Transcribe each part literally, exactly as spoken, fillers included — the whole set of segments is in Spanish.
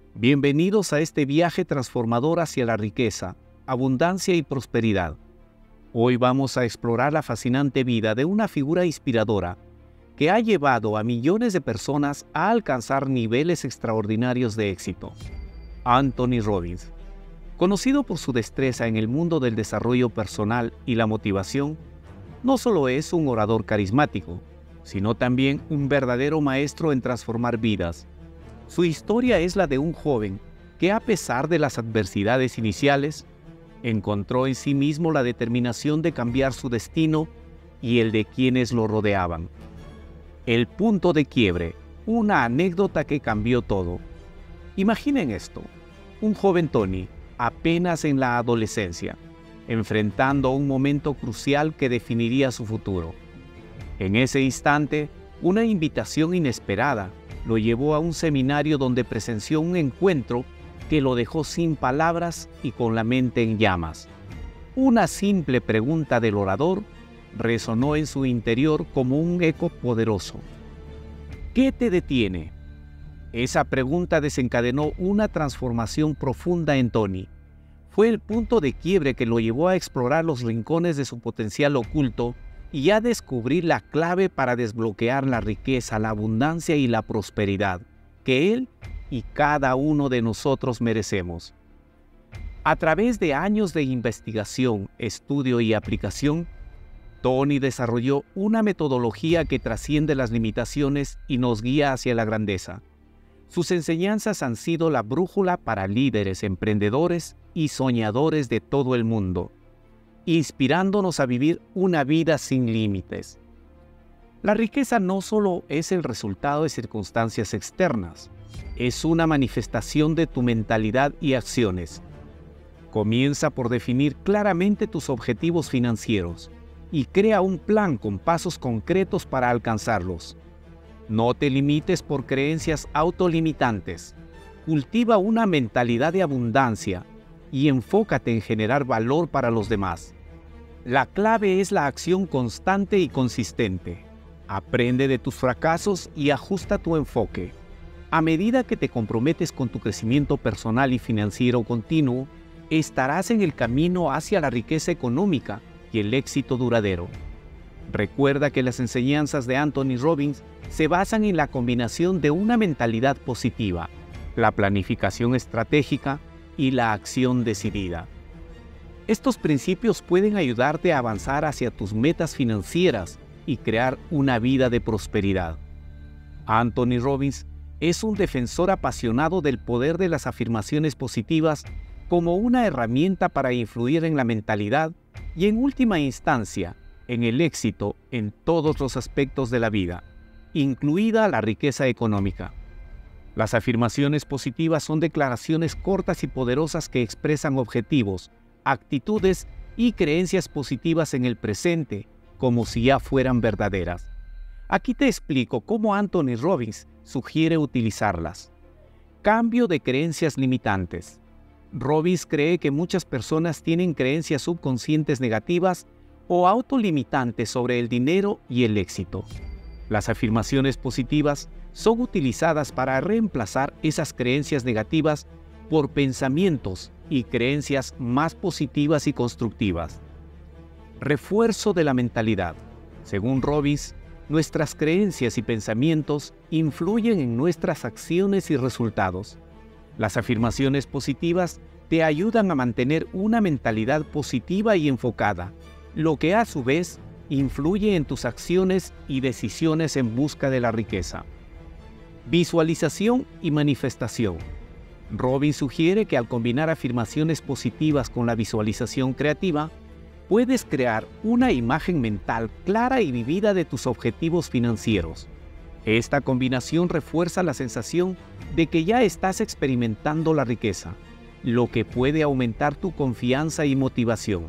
Bienvenidos a este viaje transformador hacia la riqueza, abundancia y prosperidad. Hoy vamos a explorar la fascinante vida de una figura inspiradora que ha llevado a millones de personas a alcanzar niveles extraordinarios de éxito. Anthony Robbins. Conocido por su destreza en el mundo del desarrollo personal y la motivación, no solo es un orador carismático, sino también un verdadero maestro en transformar vidas. Su historia es la de un joven que, a pesar de las adversidades iniciales, encontró en sí mismo la determinación de cambiar su destino y el de quienes lo rodeaban. El punto de quiebre, una anécdota que cambió todo. Imaginen esto, un joven Tony, apenas en la adolescencia, enfrentando un momento crucial que definiría su futuro. En ese instante, una invitación inesperada lo llevó a un seminario donde presenció un encuentro que lo dejó sin palabras y con la mente en llamas. Una simple pregunta del orador resonó en su interior como un eco poderoso. ¿Qué te detiene? Esa pregunta desencadenó una transformación profunda en Tony. Fue el punto de quiebre que lo llevó a explorar los rincones de su potencial oculto y a descubrir la clave para desbloquear la riqueza, la abundancia y la prosperidad que él y cada uno de nosotros merecemos. A través de años de investigación, estudio y aplicación, Tony desarrolló una metodología que trasciende las limitaciones y nos guía hacia la grandeza. Sus enseñanzas han sido la brújula para líderes, emprendedores y soñadores de todo el mundo, inspirándonos a vivir una vida sin límites. La riqueza no solo es el resultado de circunstancias externas, es una manifestación de tu mentalidad y acciones. Comienza por definir claramente tus objetivos financieros y crea un plan con pasos concretos para alcanzarlos. No te limites por creencias autolimitantes. Cultiva una mentalidad de abundancia y enfócate en generar valor para los demás. La clave es la acción constante y consistente. Aprende de tus fracasos y ajusta tu enfoque. A medida que te comprometes con tu crecimiento personal y financiero continuo, estarás en el camino hacia la riqueza económica y el éxito duradero. Recuerda que las enseñanzas de Anthony Robbins se basan en la combinación de una mentalidad positiva, la planificación estratégica y la acción decidida. Estos principios pueden ayudarte a avanzar hacia tus metas financieras y crear una vida de prosperidad. Anthony Robbins es un defensor apasionado del poder de las afirmaciones positivas como una herramienta para influir en la mentalidad y, en última instancia, en el éxito en todos los aspectos de la vida, incluida la riqueza económica. Las afirmaciones positivas son declaraciones cortas y poderosas que expresan objetivos, actitudes y creencias positivas en el presente, como si ya fueran verdaderas. Aquí te explico cómo Anthony Robbins sugiere utilizarlas. Cambio de creencias limitantes. Robbins cree que muchas personas tienen creencias subconscientes negativas o autolimitantes sobre el dinero y el éxito. Las afirmaciones positivas son utilizadas para reemplazar esas creencias negativas por pensamientos y creencias más positivas y constructivas. Refuerzo de la mentalidad. Según Robbins, nuestras creencias y pensamientos influyen en nuestras acciones y resultados. Las afirmaciones positivas te ayudan a mantener una mentalidad positiva y enfocada, lo que a su vez influye en tus acciones y decisiones en busca de la riqueza. Visualización y manifestación. Robbins sugiere que al combinar afirmaciones positivas con la visualización creativa, puedes crear una imagen mental clara y vivida de tus objetivos financieros. Esta combinación refuerza la sensación de que ya estás experimentando la riqueza, lo que puede aumentar tu confianza y motivación.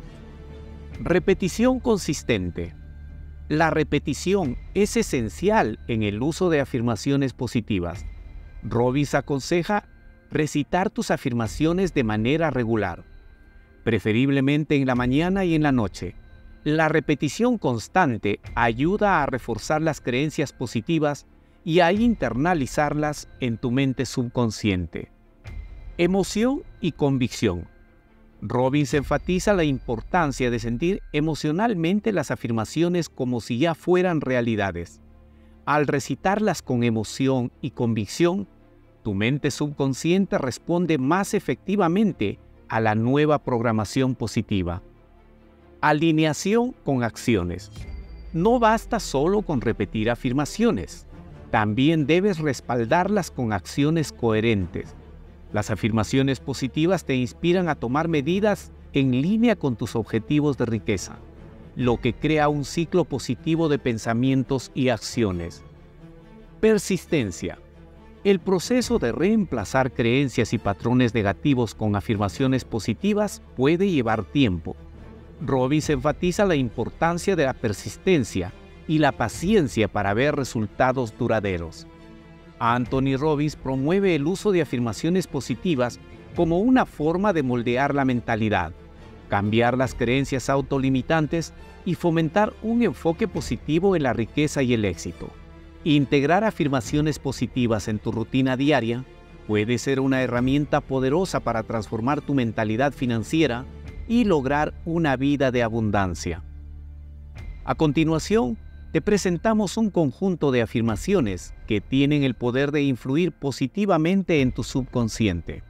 Repetición consistente. La repetición es esencial en el uso de afirmaciones positivas. Robbins aconseja recitar tus afirmaciones de manera regular, preferiblemente en la mañana y en la noche. La repetición constante ayuda a reforzar las creencias positivas y a internalizarlas en tu mente subconsciente. Emoción y convicción. Robbins enfatiza la importancia de sentir emocionalmente las afirmaciones como si ya fueran realidades. Al recitarlas con emoción y convicción, tu mente subconsciente responde más efectivamente a la nueva programación positiva. Alineación con acciones. No basta solo con repetir afirmaciones, también debes respaldarlas con acciones coherentes. Las afirmaciones positivas te inspiran a tomar medidas en línea con tus objetivos de riqueza, lo que crea un ciclo positivo de pensamientos y acciones. Persistencia. El proceso de reemplazar creencias y patrones negativos con afirmaciones positivas puede llevar tiempo. Robbins enfatiza la importancia de la persistencia y la paciencia para ver resultados duraderos. Anthony Robbins promueve el uso de afirmaciones positivas como una forma de moldear la mentalidad, cambiar las creencias autolimitantes y fomentar un enfoque positivo en la riqueza y el éxito. Integrar afirmaciones positivas en tu rutina diaria puede ser una herramienta poderosa para transformar tu mentalidad financiera y lograr una vida de abundancia. A continuación, te presentamos un conjunto de afirmaciones que tienen el poder de influir positivamente en tu subconsciente.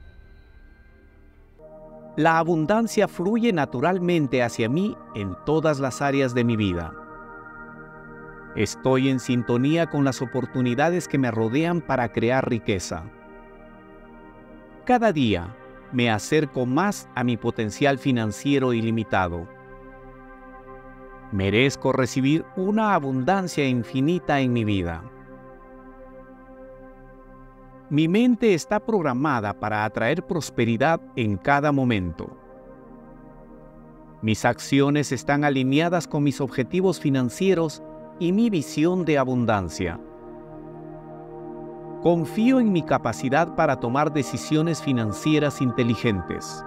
La abundancia fluye naturalmente hacia mí en todas las áreas de mi vida. Estoy en sintonía con las oportunidades que me rodean para crear riqueza. Cada día me acerco más a mi potencial financiero ilimitado. Merezco recibir una abundancia infinita en mi vida. Mi mente está programada para atraer prosperidad en cada momento. Mis acciones están alineadas con mis objetivos financieros y mi visión de abundancia. Confío en mi capacidad para tomar decisiones financieras inteligentes.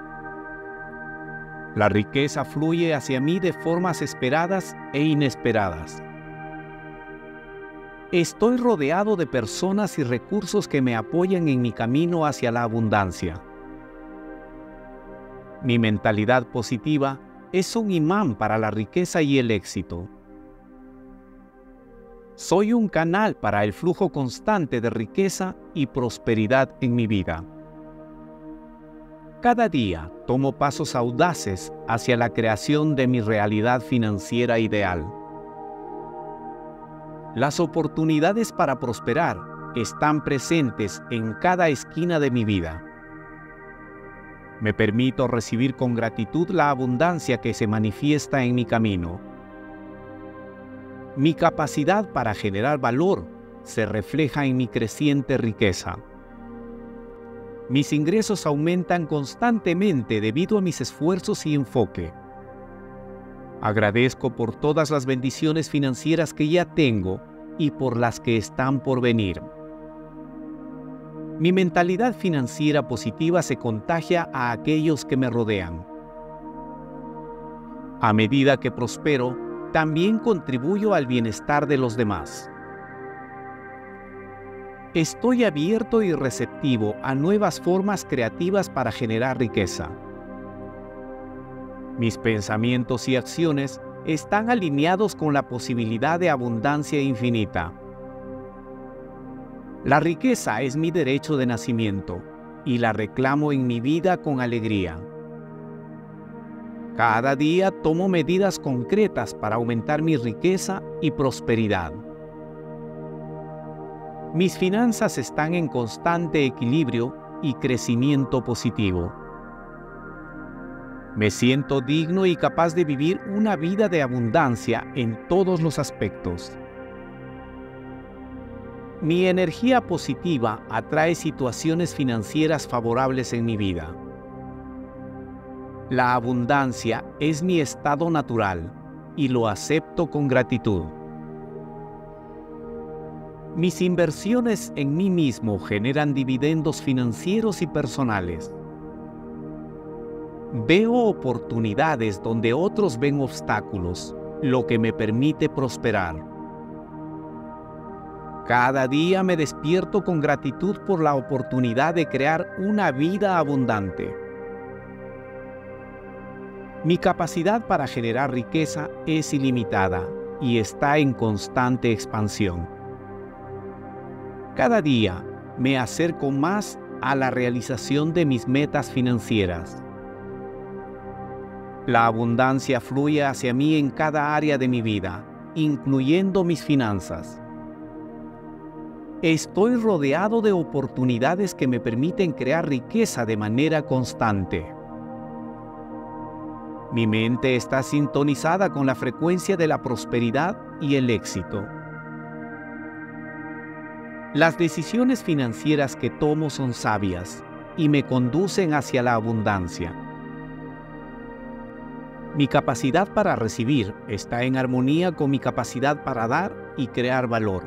La riqueza fluye hacia mí de formas esperadas e inesperadas. Estoy rodeado de personas y recursos que me apoyan en mi camino hacia la abundancia. Mi mentalidad positiva es un imán para la riqueza y el éxito. Soy un canal para el flujo constante de riqueza y prosperidad en mi vida. Cada día tomo pasos audaces hacia la creación de mi realidad financiera ideal. Las oportunidades para prosperar están presentes en cada esquina de mi vida. Me permito recibir con gratitud la abundancia que se manifiesta en mi camino. Mi capacidad para generar valor se refleja en mi creciente riqueza. Mis ingresos aumentan constantemente debido a mis esfuerzos y enfoque. Agradezco por todas las bendiciones financieras que ya tengo y por las que están por venir. Mi mentalidad financiera positiva se contagia a aquellos que me rodean. A medida que prospero, también contribuyo al bienestar de los demás. Estoy abierto y receptivo a nuevas formas creativas para generar riqueza. Mis pensamientos y acciones están alineados con la posibilidad de abundancia infinita. La riqueza es mi derecho de nacimiento y la reclamo en mi vida con alegría. Cada día tomo medidas concretas para aumentar mi riqueza y prosperidad. Mis finanzas están en constante equilibrio y crecimiento positivo. Me siento digno y capaz de vivir una vida de abundancia en todos los aspectos. Mi energía positiva atrae situaciones financieras favorables en mi vida. La abundancia es mi estado natural y lo acepto con gratitud. Mis inversiones en mí mismo generan dividendos financieros y personales. Veo oportunidades donde otros ven obstáculos, lo que me permite prosperar. Cada día me despierto con gratitud por la oportunidad de crear una vida abundante. Mi capacidad para generar riqueza es ilimitada y está en constante expansión. Cada día me acerco más a la realización de mis metas financieras. La abundancia fluye hacia mí en cada área de mi vida, incluyendo mis finanzas. Estoy rodeado de oportunidades que me permiten crear riqueza de manera constante. Mi mente está sintonizada con la frecuencia de la prosperidad y el éxito. Las decisiones financieras que tomo son sabias y me conducen hacia la abundancia. Mi capacidad para recibir está en armonía con mi capacidad para dar y crear valor.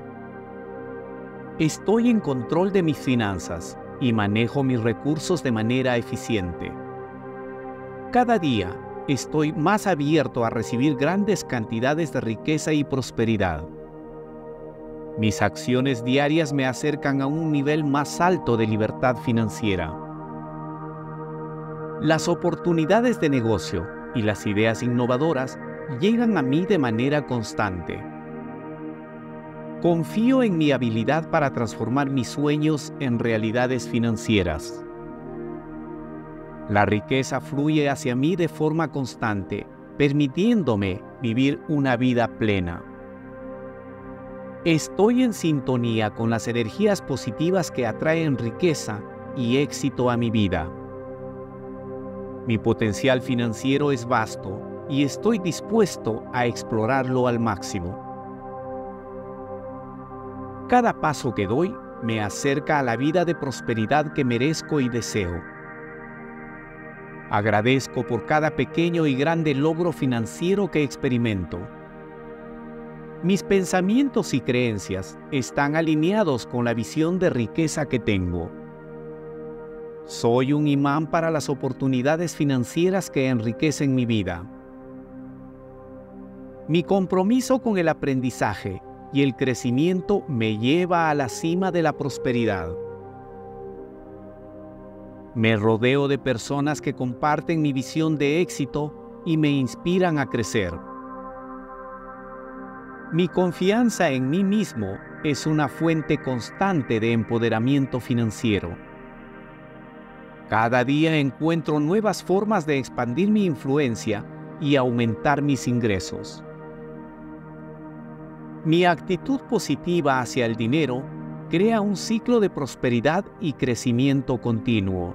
Estoy en control de mis finanzas y manejo mis recursos de manera eficiente. Cada día estoy más abierto a recibir grandes cantidades de riqueza y prosperidad. Mis acciones diarias me acercan a un nivel más alto de libertad financiera. Las oportunidades de negocio y las ideas innovadoras llegan a mí de manera constante. Confío en mi habilidad para transformar mis sueños en realidades financieras. La riqueza fluye hacia mí de forma constante, permitiéndome vivir una vida plena. Estoy en sintonía con las energías positivas que atraen riqueza y éxito a mi vida. Mi potencial financiero es vasto y estoy dispuesto a explorarlo al máximo. Cada paso que doy me acerca a la vida de prosperidad que merezco y deseo. Agradezco por cada pequeño y grande logro financiero que experimento. Mis pensamientos y creencias están alineados con la visión de riqueza que tengo. Soy un imán para las oportunidades financieras que enriquecen mi vida. Mi compromiso con el aprendizaje y el crecimiento me lleva a la cima de la prosperidad. Me rodeo de personas que comparten mi visión de éxito y me inspiran a crecer. Mi confianza en mí mismo es una fuente constante de empoderamiento financiero. Cada día encuentro nuevas formas de expandir mi influencia y aumentar mis ingresos. Mi actitud positiva hacia el dinero crea un ciclo de prosperidad y crecimiento continuo.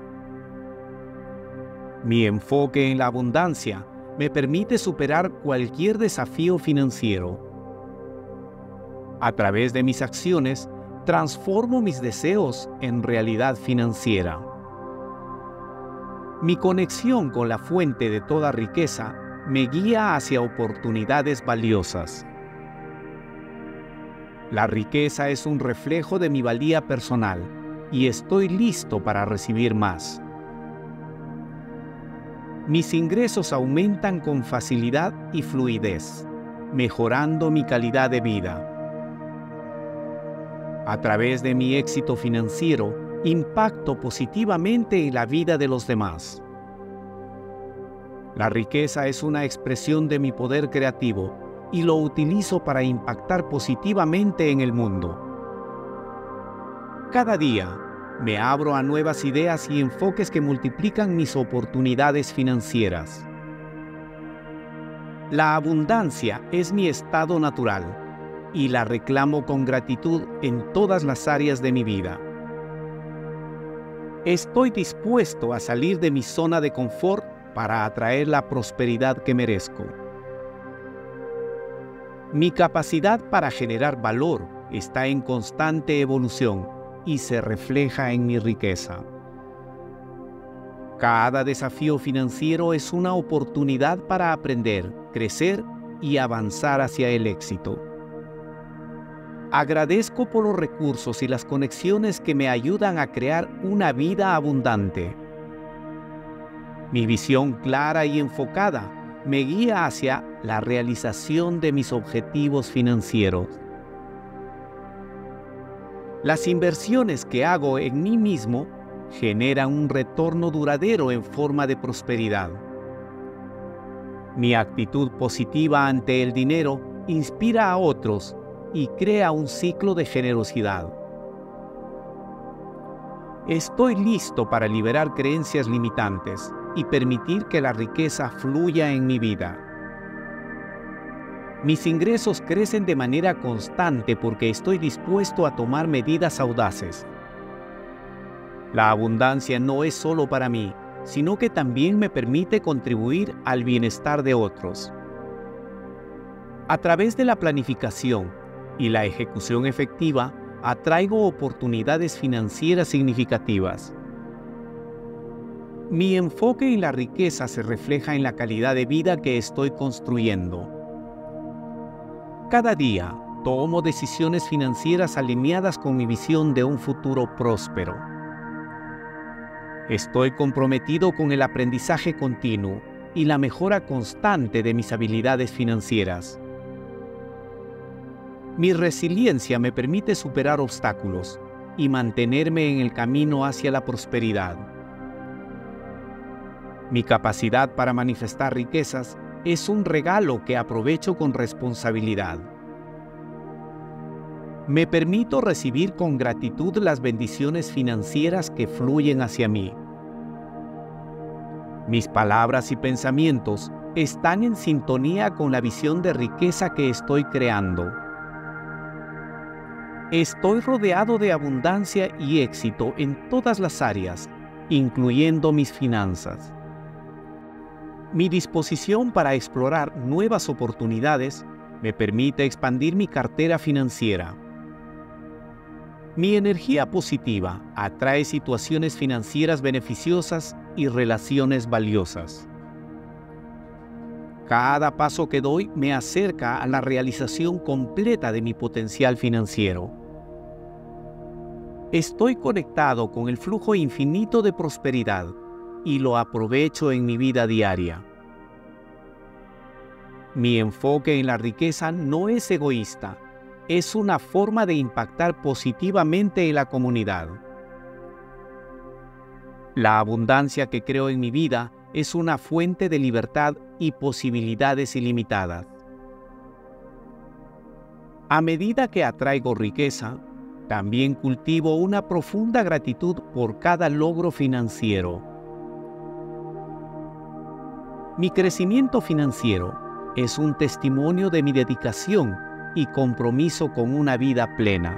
Mi enfoque en la abundancia me permite superar cualquier desafío financiero. A través de mis acciones, transformo mis deseos en realidad financiera. Mi conexión con la fuente de toda riqueza me guía hacia oportunidades valiosas. La riqueza es un reflejo de mi valía personal y estoy listo para recibir más. Mis ingresos aumentan con facilidad y fluidez, mejorando mi calidad de vida. A través de mi éxito financiero, impacto positivamente en la vida de los demás. La riqueza es una expresión de mi poder creativo y lo utilizo para impactar positivamente en el mundo. Cada día me abro a nuevas ideas y enfoques que multiplican mis oportunidades financieras. La abundancia es mi estado natural y la reclamo con gratitud en todas las áreas de mi vida. Estoy dispuesto a salir de mi zona de confort para atraer la prosperidad que merezco. Mi capacidad para generar valor está en constante evolución y se refleja en mi riqueza. Cada desafío financiero es una oportunidad para aprender, crecer y avanzar hacia el éxito. Agradezco por los recursos y las conexiones que me ayudan a crear una vida abundante. Mi visión clara y enfocada me guía hacia la realización de mis objetivos financieros. Las inversiones que hago en mí mismo generan un retorno duradero en forma de prosperidad. Mi actitud positiva ante el dinero inspira a otros y crea un ciclo de generosidad. Estoy listo para liberar creencias limitantes y permitir que la riqueza fluya en mi vida. Mis ingresos crecen de manera constante porque estoy dispuesto a tomar medidas audaces. La abundancia no es solo para mí, sino que también me permite contribuir al bienestar de otros. A través de la planificación y la ejecución efectiva, atraigo oportunidades financieras significativas. Mi enfoque en la riqueza se refleja en la calidad de vida que estoy construyendo. Cada día tomo decisiones financieras alineadas con mi visión de un futuro próspero. Estoy comprometido con el aprendizaje continuo y la mejora constante de mis habilidades financieras. Mi resiliencia me permite superar obstáculos y mantenerme en el camino hacia la prosperidad. Mi capacidad para manifestar riquezas es un regalo que aprovecho con responsabilidad. Me permito recibir con gratitud las bendiciones financieras que fluyen hacia mí. Mis palabras y pensamientos están en sintonía con la visión de riqueza que estoy creando. Estoy rodeado de abundancia y éxito en todas las áreas, incluyendo mis finanzas. Mi disposición para explorar nuevas oportunidades me permite expandir mi cartera financiera. Mi energía positiva atrae situaciones financieras beneficiosas y relaciones valiosas. Cada paso que doy me acerca a la realización completa de mi potencial financiero. Estoy conectado con el flujo infinito de prosperidad y lo aprovecho en mi vida diaria. Mi enfoque en la riqueza no es egoísta, es una forma de impactar positivamente en la comunidad. La abundancia que creo en mi vida es una fuente de libertad y posibilidades ilimitadas. A medida que atraigo riqueza, también cultivo una profunda gratitud por cada logro financiero. Mi crecimiento financiero es un testimonio de mi dedicación y compromiso con una vida plena.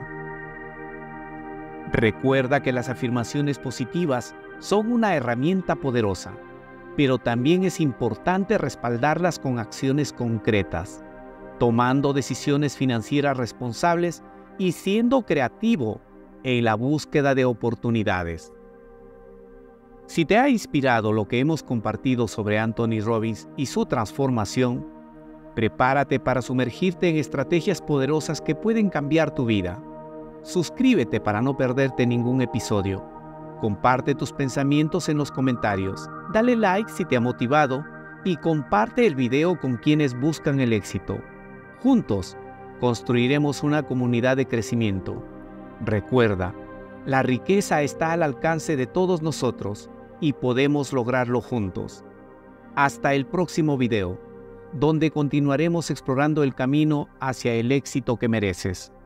Recuerda que las afirmaciones positivas son una herramienta poderosa, pero también es importante respaldarlas con acciones concretas, tomando decisiones financieras responsables y siendo creativo en la búsqueda de oportunidades. Si te ha inspirado lo que hemos compartido sobre Anthony Robbins y su transformación, prepárate para sumergirte en estrategias poderosas que pueden cambiar tu vida. Suscríbete para no perderte ningún episodio. Comparte tus pensamientos en los comentarios, dale like si te ha motivado y comparte el video con quienes buscan el éxito. Juntos, construiremos una comunidad de crecimiento. Recuerda, la riqueza está al alcance de todos nosotros y podemos lograrlo juntos. Hasta el próximo video, donde continuaremos explorando el camino hacia el éxito que mereces.